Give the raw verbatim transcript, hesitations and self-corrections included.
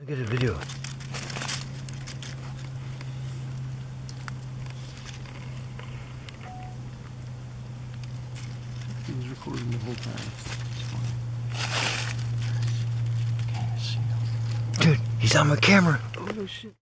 Look at the video. He was recording the whole time. It's fine. Dude, he's on my camera. Oh no shit.